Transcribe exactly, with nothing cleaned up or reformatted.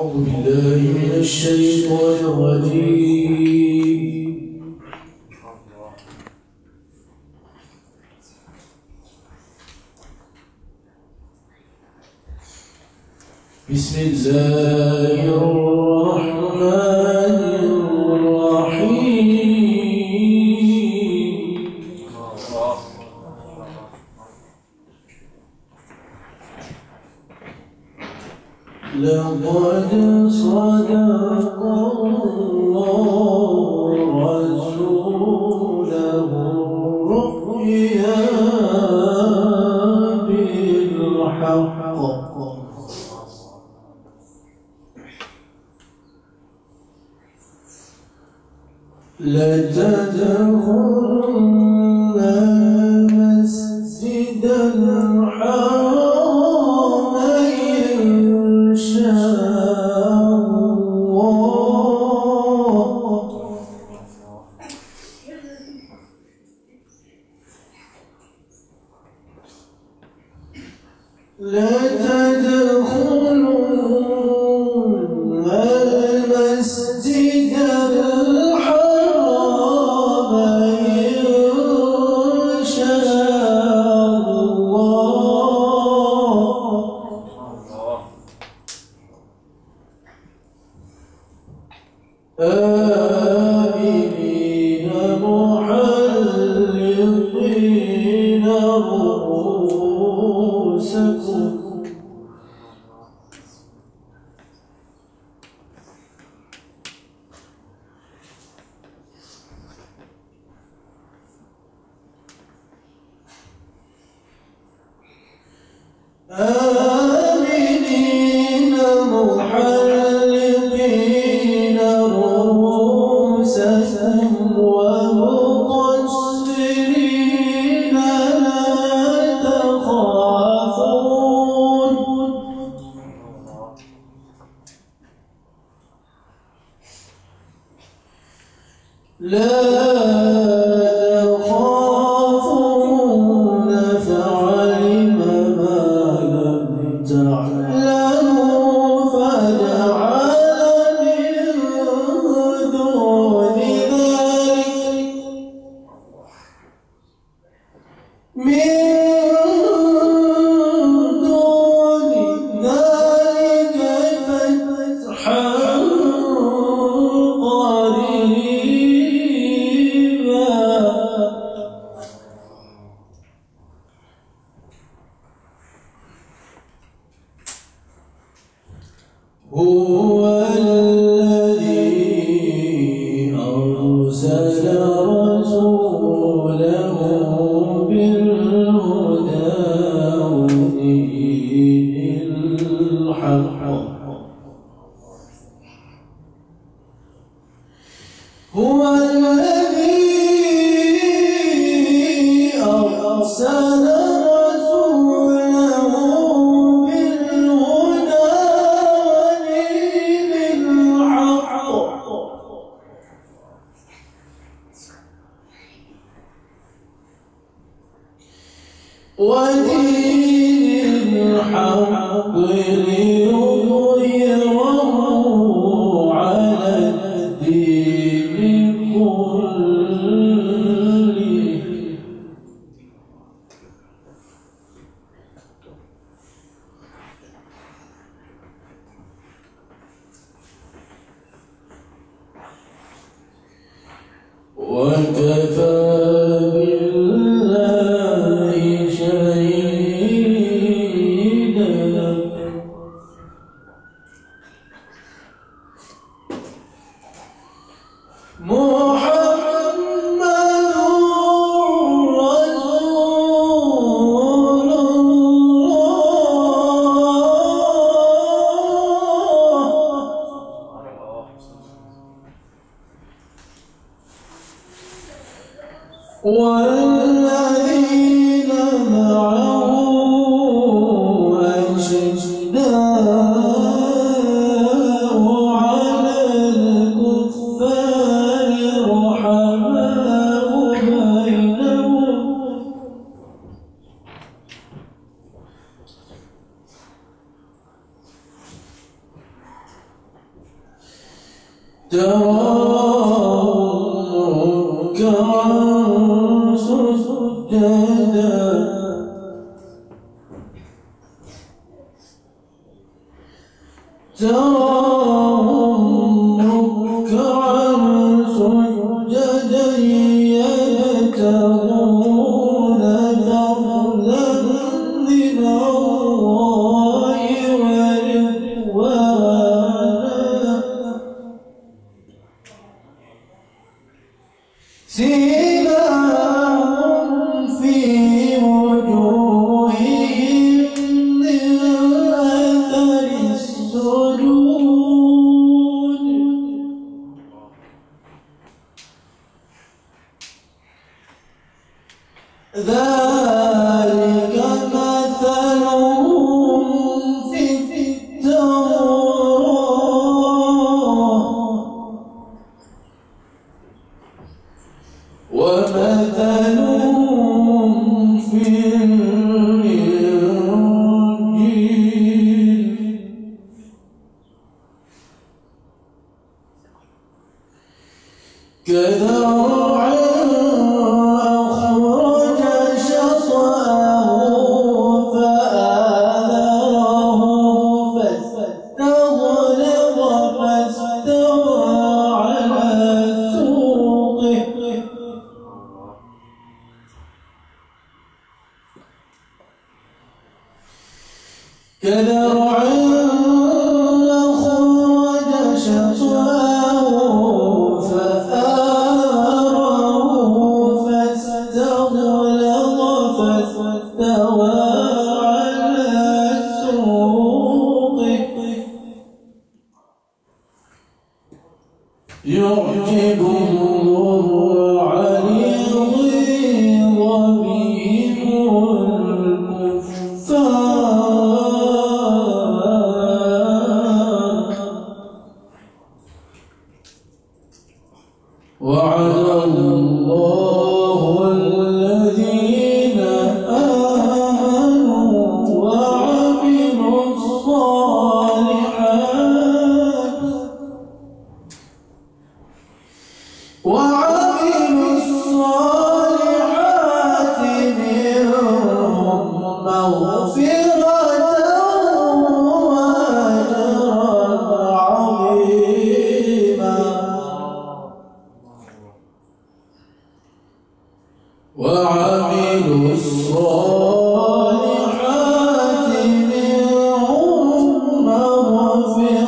أعوذ بالله من الشيطان الرجيم. بسم الله الرحمن الرحيم. لقد صدق الله رسوله الرؤيا بالحق لتدخلن المسجد الحرام إن شاء الله لتدخلن المسجد آمنين محلقين رؤوسكم آمنين محلقين رؤوسكم ومقصرين لا تخافون لا تخافون فعلم ما لم تعلموا فجعل من دون ذلك من دون ذلك فتحا هو الذي أرسل رسوله بالهدى ودين الحق هو الذي أرسل ودين الحق ليظهره على الدين كله وكفى بالله شهيدا محمد رسول الله والذين معه أشداء على الكفار رحماء بينهم تراهم ركعا سجدا تراهم ركعا سجدا يبتغون فضلا من الله ورضوانا سيماهم في وجوههم من أثر السجود ذلك مثلهم في التوراة ومثلهم في الإنجيل كزرع أخرج شطأه فآذره فاستغلظ فاستوى على سوقه كزرع أخرج شطأه فآذره فاستغلظ فاستوى على سوقه يعجب الزراع ليغيظ بهم الكفار وعد الله الذين آمنوا وعملوا الصالحات وعملوا الصالحات منهم مغفرة وأجرا عظيما وعملوا الصالحات منهم مغفرة